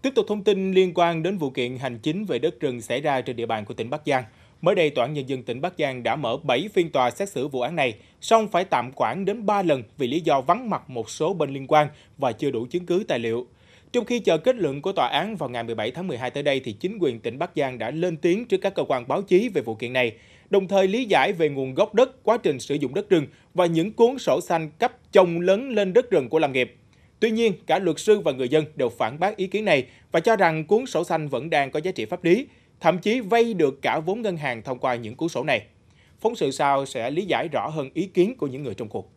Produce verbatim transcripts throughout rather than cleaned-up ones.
Tiếp tục thông tin liên quan đến vụ kiện hành chính về đất rừng xảy ra trên địa bàn của tỉnh Bắc Giang. Mới đây, Tòa án Nhân dân tỉnh Bắc Giang đã mở bảy phiên tòa xét xử vụ án này, song phải tạm hoãn đến ba lần vì lý do vắng mặt một số bên liên quan và chưa đủ chứng cứ tài liệu. Trong khi chờ kết luận của tòa án vào ngày mười bảy tháng mười hai tới đây, thì chính quyền tỉnh Bắc Giang đã lên tiếng trước các cơ quan báo chí về vụ kiện này, đồng thời lý giải về nguồn gốc đất, quá trình sử dụng đất rừng và những cuốn sổ xanh cấp trồng lấn lên đất rừng của làm nghiệp. Tuy nhiên, cả luật sư và người dân đều phản bác ý kiến này và cho rằng cuốn sổ xanh vẫn đang có giá trị pháp lý, thậm chí vay được cả vốn ngân hàng thông qua những cuốn sổ này. Phóng sự sau sẽ lý giải rõ hơn ý kiến của những người trong cuộc.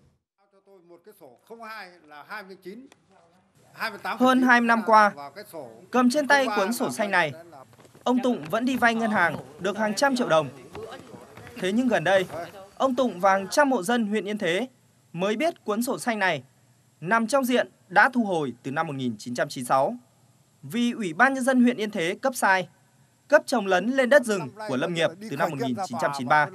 Hơn hai mươi năm qua, cầm trên tay cuốn sổ xanh này, ông Tụng vẫn đi vay ngân hàng được hàng trăm triệu đồng. Thế nhưng gần đây, ông Tụng và hàng trăm hộ dân huyện Yên Thế mới biết cuốn sổ xanh này nằm trong diện đã thu hồi từ năm một nghìn chín trăm chín mươi sáu. Vì Ủy ban Nhân dân huyện Yên Thế cấp sai, cấp trồng lấn lên đất rừng của Lâm nghiệp từ năm một nghìn chín trăm chín mươi ba.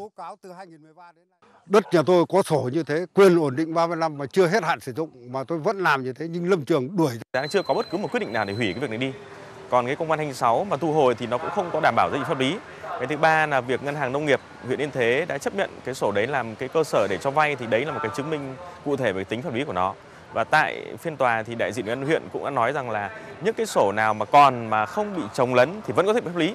Đất nhà tôi có sổ như thế, quyền ổn định ba mươi năm mà chưa hết hạn sử dụng mà tôi vẫn làm như thế, nhưng Lâm Trường đuổi. Đang chưa có bất cứ một quyết định nào để hủy cái việc này đi. Còn cái công văn hai mươi sáu mà thu hồi thì nó cũng không có đảm bảo giá trị pháp lý. Cái thứ ba là việc Ngân hàng Nông nghiệp huyện Yên Thế đã chấp nhận cái sổ đấy làm cái cơ sở để cho vay, thì đấy là một cái chứng minh cụ thể về tính pháp lý của nó. Và tại phiên tòa thì đại diện Ủy ban huyện cũng đã nói rằng là những cái sổ nào mà còn mà không bị trồng lấn thì vẫn có thể pháp lý.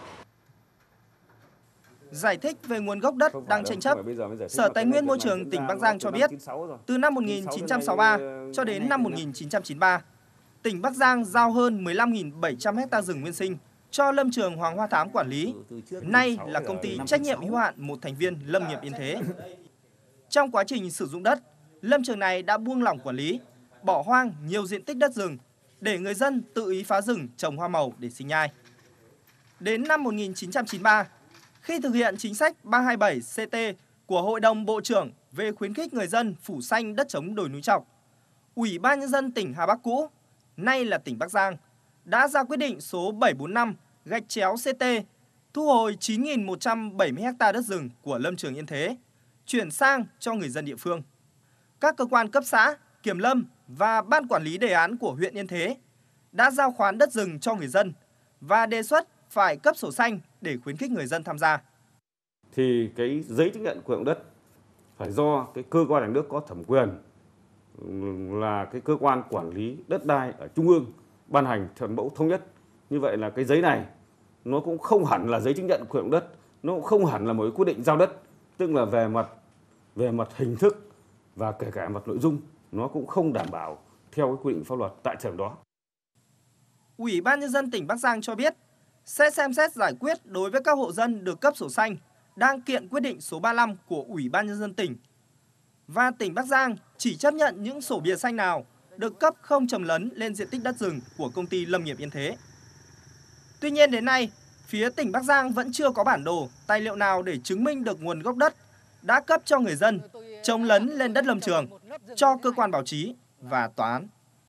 Giải thích về nguồn gốc đất đang tranh chấp, Sở Tài nguyên Môi trường tỉnh Bắc Giang cho biết, từ năm một nghìn chín trăm sáu mươi ba cho đến năm một nghìn chín trăm chín mươi ba, tỉnh Bắc Giang giao hơn mười lăm nghìn bảy trăm ha rừng nguyên sinh cho Lâm trường Hoàng Hoa Thám quản lý, nay là công ty trách nhiệm hữu hạn một thành viên Lâm nghiệp Yên Thế. Trong quá trình sử dụng đất, lâm trường này đã buông lỏng quản lý, bỏ hoang nhiều diện tích đất rừng để người dân tự ý phá rừng trồng hoa màu để sinh nhai. Đến năm một nghìn chín trăm chín mươi ba, khi thực hiện chính sách ba hai bảy C T của Hội đồng Bộ trưởng về khuyến khích người dân phủ xanh đất trống đồi núi trọc, Ủy ban Nhân dân tỉnh Hà Bắc cũ, nay là tỉnh Bắc Giang, đã ra quyết định số bảy bốn năm gạch chéo C T thu hồi chín nghìn một trăm bảy mươi ha đất rừng của Lâm trường Yên Thế, chuyển sang cho người dân địa phương. Các cơ quan cấp xã, kiểm lâm và ban quản lý đề án của huyện Yên Thế đã giao khoán đất rừng cho người dân và đề xuất phải cấp sổ xanh để khuyến khích người dân tham gia. Thì cái giấy chứng nhận quyền đất phải do cái cơ quan nhà nước có thẩm quyền là cái cơ quan quản lý đất đai ở trung ương ban hành theo mẫu thống nhất. Như vậy là cái giấy này nó cũng không hẳn là giấy chứng nhận quyền đất, nó cũng không hẳn là một quyết định giao đất, tức là về mặt về mặt hình thức và kể cả mặt nội dung nó cũng không đảm bảo theo cái quy định pháp luật tại thời điểm đó. Ủy ban Nhân dân tỉnh Bắc Giang cho biết sẽ xem xét giải quyết đối với các hộ dân được cấp sổ xanh đang kiện quyết định số ba mươi lăm của Ủy ban Nhân dân tỉnh. Và tỉnh Bắc Giang chỉ chấp nhận những sổ bìa xanh nào được cấp không trồng lấn lên diện tích đất rừng của công ty Lâm nghiệp Yên Thế. Tuy nhiên đến nay, phía tỉnh Bắc Giang vẫn chưa có bản đồ, tài liệu nào để chứng minh được nguồn gốc đất đã cấp cho người dân trồng lấn lên đất lâm trường, cho cơ quan báo chí và tòa án.